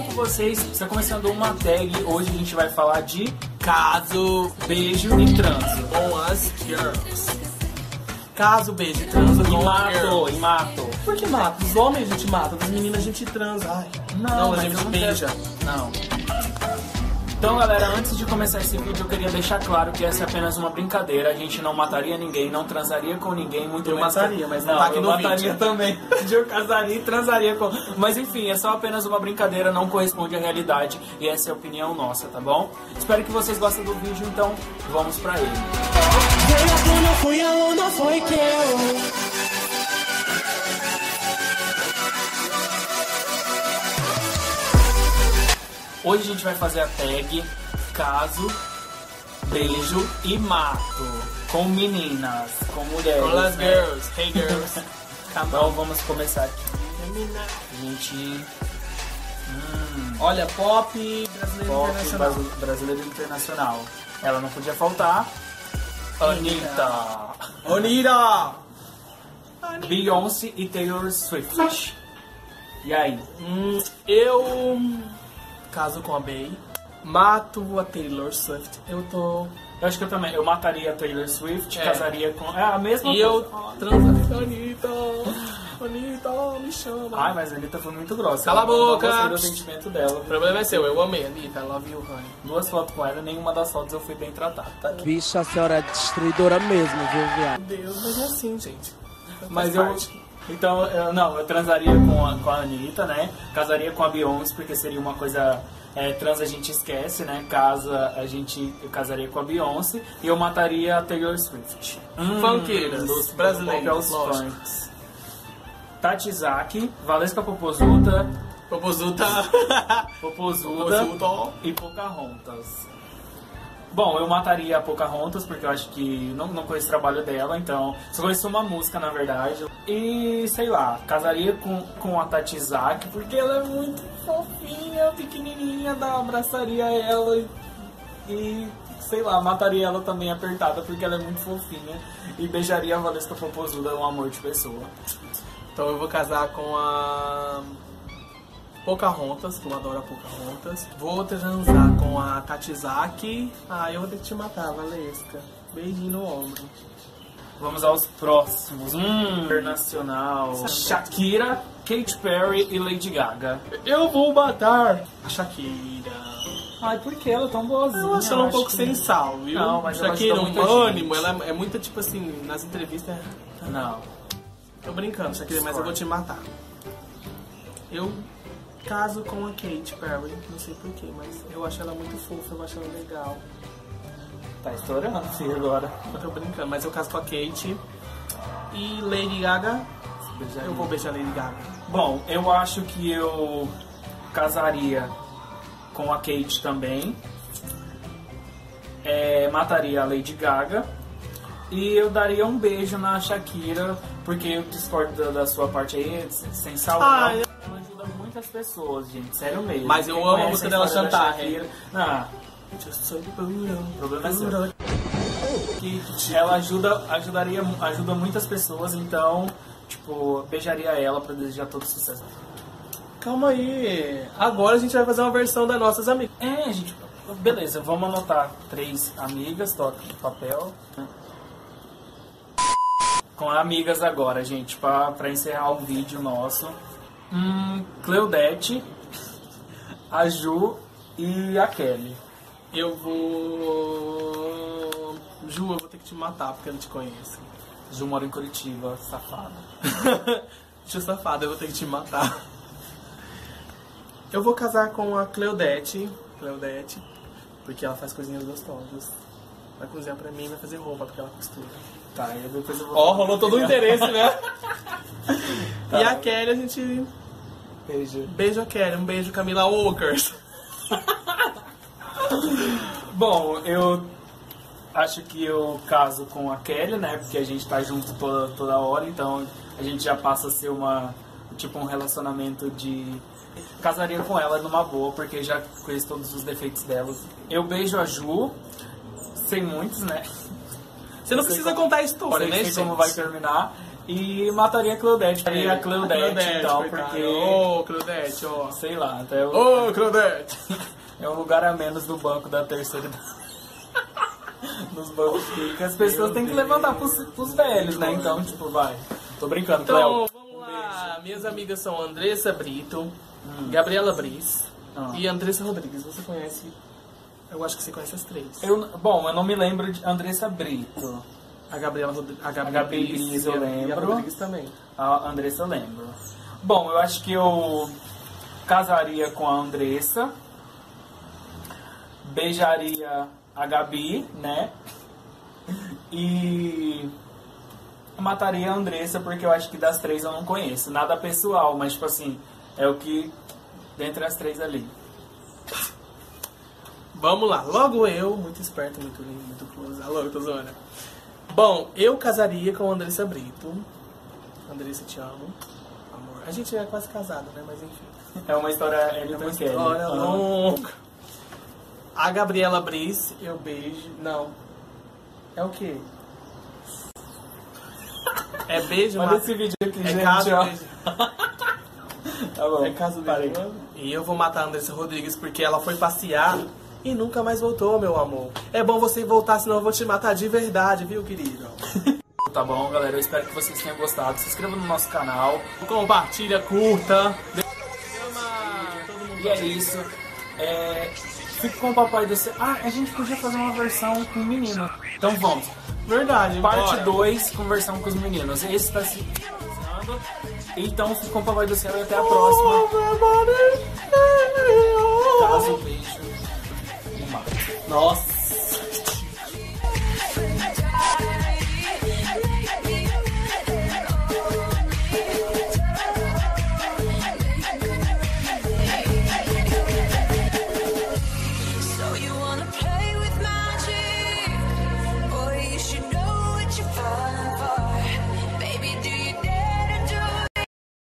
com vocês? Está começando uma tag. Hoje a gente vai falar de caso, beijo e transo com as girls. Caso, beijo e transo com e mato. Por que mata? Os homens a gente mata, as meninas a gente transa. Ai, não, a gente beija. Não. Então, galera, antes de começar esse vídeo, eu queria deixar claro que essa é apenas uma brincadeira. A gente não mataria ninguém, não transaria com ninguém, muito eu menos... mataria, mas não não tá aqui eu no mataria vídeo. também. Eu casaria e transaria com... Mas enfim, é só apenas uma brincadeira, não corresponde à realidade. E essa é a opinião nossa, tá bom? Espero que vocês gostem do vídeo, então vamos pra ele. Não fui eu, não foi que eu... Hoje a gente vai fazer a tag caso, beijo e mato. Com meninas, com mulheres. Com as né? girls, hey girls. Então vamos começar aqui. A gente... Olha, pop brasileiro Pop internacional. brasileiro internacional. Ela não podia faltar. Anitta. Onira! Beyoncé e Taylor Swift. E aí? Eu caso com a Bey, mato a Taylor Swift. Eu acho que eu também. Eu mataria a Taylor Swift, É. casaria com... É a mesma E eu coisa. transaria com a Anitta. Anitta, me chama. Ai, mas a Anitta foi muito grossa. Cala a Eu não boca. gostei do sentimento dela. O problema é seu, eu amei a Anitta, I love you, honey. 2 fotos com ela, nenhuma das fotos eu fui bem tratado. Tá? Bicho, a senhora é destruidora mesmo, viu, viado? Meu Deus, mas é assim, gente. Mas Faz eu... parte. Então, eu transaria com a Anitta, né? Casaria com a Beyoncé, porque seria uma coisa... trans a gente esquece, né? Eu casaria com a Beyoncé. E eu mataria a Taylor Swift. Funkeiras, Dos brasileiros, os lógico. funks. Tati Zaki, Valesca Popozuda, Popozuda. Popozuda e Pocahontas. Bom, eu mataria a Pocahontas porque eu acho que não conheço o trabalho dela, então só conheço uma música, na verdade. E, sei lá, casaria com a Tati Zaki porque ela é muito fofinha, pequenininha, abraçaria ela e, sei lá, mataria ela também apertada porque ela é muito fofinha e beijaria a Valesca Popozuda, um amor de pessoa. Então eu vou casar com a Pocahontas, que eu adoro a Pocahontas. Vou transar com a Tatizaki. Ah, eu vou ter que te matar, Valesca. Beijinho no ombro. Vamos aos próximos. Internacional. Shakira, Katy Perry e Lady Gaga. Eu vou matar a Shakira. Ai, por que ela é tão boazinha? Eu acho ela um acho pouco que- sem sal, viu? Não, mas ela Shakira, ajuda um muita ânimo, gente. ela é muito tipo assim, nas entrevistas. Não. Tô brincando, Shakira, mas eu vou te matar. Eu caso com a Katy Perry, não sei porquê, mas eu acho ela muito fofa, eu acho ela legal. Tá estourando, filho, agora. Eu tô brincando, mas eu caso com a Katy. E Lady Gaga, eu vou beijar Lady Gaga. Bom, eu acho que eu casaria com a Kate também. Mataria a Lady Gaga. E eu daria um beijo na Shakira, porque eu discordo da sua parte aí, sem sal. Ah, Ela ajuda muitas pessoas, gente, sério mesmo. Mas eu Quem amo a conhece música dela história da Chantagem. Shakira- Ah, o problema é seu. Que ela ajuda muitas pessoas, então, tipo, beijaria ela pra desejar todo sucesso. Calma aí, agora a gente vai fazer uma versão das nossas amigas. Gente, beleza, vamos anotar 3 amigas, toca no papel. Com amigas agora, gente, pra encerrar o vídeo nosso. Cleudete, a Ju e a Kelly. Eu vou... Ju, eu vou ter que te matar porque eu não te conheço. Ju mora em Curitiba, safada. Ju safada, eu vou ter que te matar. Eu vou casar com a Cleudete, porque ela faz coisinhas gostosas. Vai cozinhar pra mim e vai fazer roupa porque ela costura. Tá, e depois eu vou... Ó, rolou todo o interesse, né? Tá. E a Kelly, a gente... Beijo. Beijo a Kelly, um beijo Camila Walkers. Bom, eu acho que eu caso com a Kelly, né? Porque a gente tá junto toda hora, então a gente já passa a ser um relacionamento de... Casaria com ela numa boa, porque já conheço todos os defeitos dela. Eu beijo a Ju, sem muitos, né? Você não precisa contar a história, né, Sei gente? como vai terminar. E mataria a Claudete. Mataria a Claudete, então, porque... Ô, Claudete, ó. Sei lá, até o... Ô, Claudete. É um lugar a menos no banco da terceira idade. Nos bancos que as pessoas têm que levantar pros velhos, né? Então, tipo, vai. Tô brincando, Cleo. Então, vamos lá. Minhas amigas são Andressa Brito, Gabriela Briz e Andressa Rodrigues. Você conhece? Eu acho que você conhece as três. Bom, eu não me lembro de Andressa Brito. A Gabriela Briz eu lembro. E a Rodrigues também. A Andressa eu lembro. Bom, eu acho que eu casaria com a Andressa. Beijaria a Gabi, né? E mataria a Andressa, porque eu acho que das três eu não conheço. Nada pessoal, mas tipo assim, é o que... Dentre as três ali. Vamos lá. Logo eu, muito esperto, muito lindo, muito close. Alô, eu tô zoando. Bom, eu casaria com a Andressa Brito. Andressa, te amo. Amor. A gente é quase casado, né? Mas enfim. É uma história... É uma história longa. A Gabriela Briz, eu beijo... Não. É o quê? É beijo, Olha esse vídeo aqui, gente, caso, ó. beijo. Tá bom. É caso Parei. beijo. E eu vou matar a Andressa Rodrigues porque ela foi passear e nunca mais voltou, meu amor. É bom você voltar, senão eu vou te matar de verdade, viu, querido? Tá bom, galera. Eu espero que vocês tenham gostado. Se inscreva no nosso canal. Compartilha, curta. E é isso. Fique com o Papai do Céu. Ah, a gente podia fazer uma versão com o menino. Então vamos. Verdade, Parte bora. 2, conversão com os meninos. Esse tá se finalizando. Então fique com o Papai do Céu e até a próxima. Caso, beijo e mate. Nossa.